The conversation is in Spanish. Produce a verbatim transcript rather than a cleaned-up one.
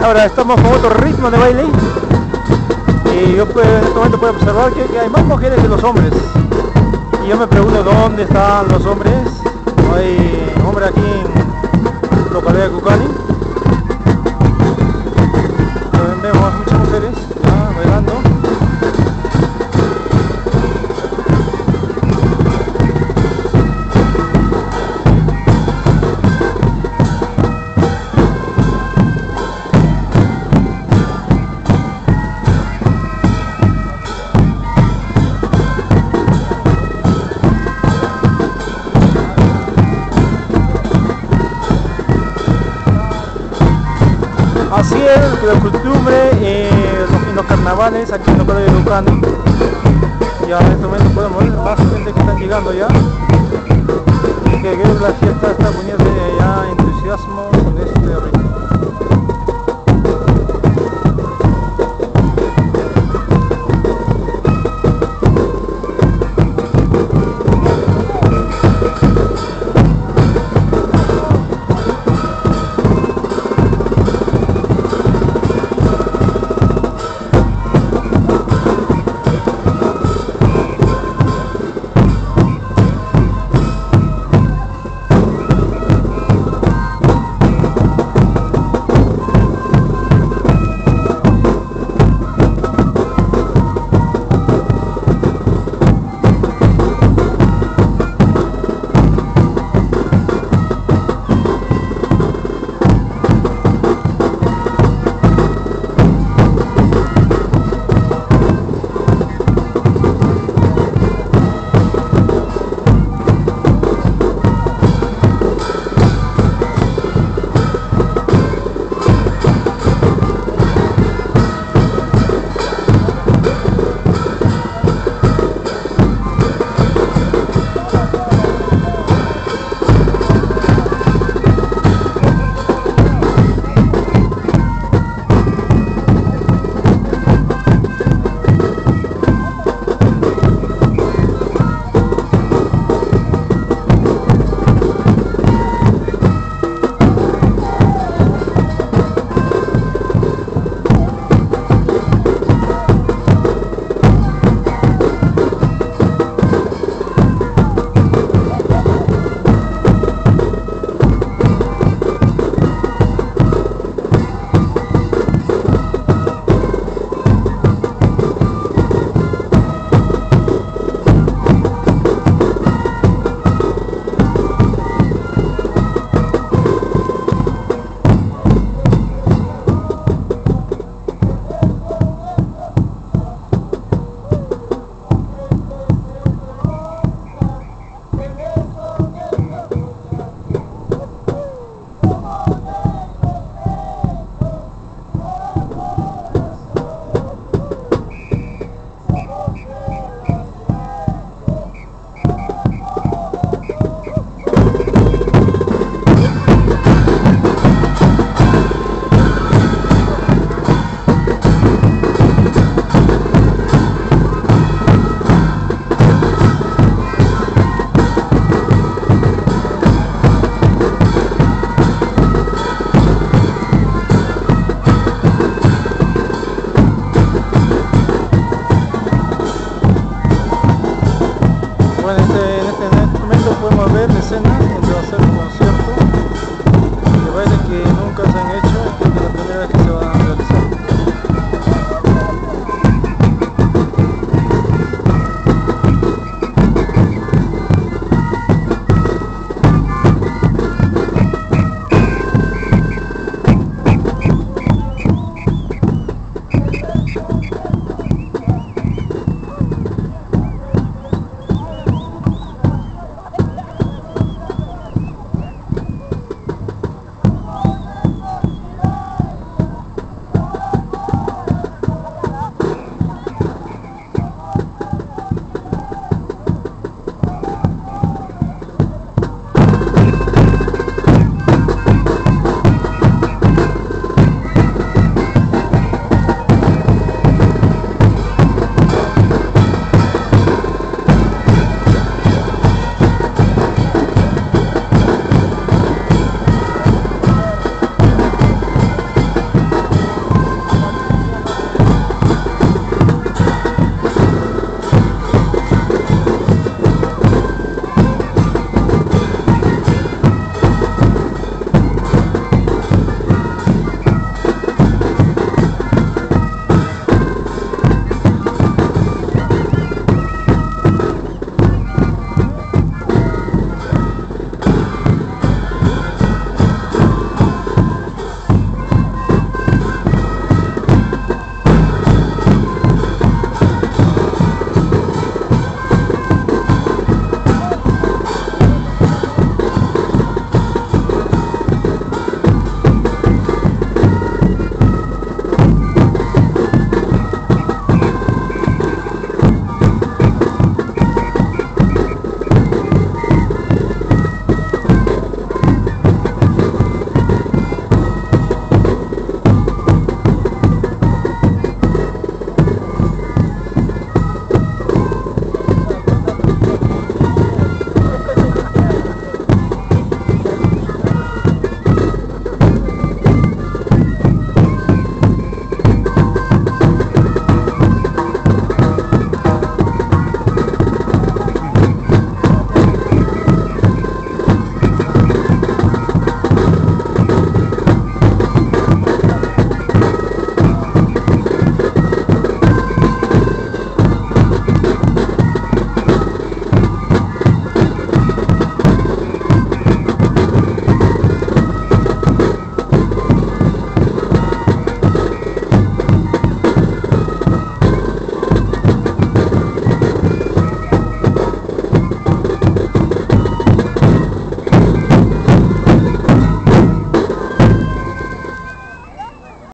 Ahora estamos con otro ritmo de baile y yo pues, en este momento puedo observar que, que hay más mujeres que los hombres. Y yo me pregunto dónde están los hombres. No hay hombre aquí en la localidad de Cucani. Vemos muchas mujeres ya bailando. Así es la costumbre eh, en los carnavales aquí en la playa de Cucani. Ya en este momento podemos ver más gente que están llegando ya. Que la fiesta está poniendo ya entusiasmo.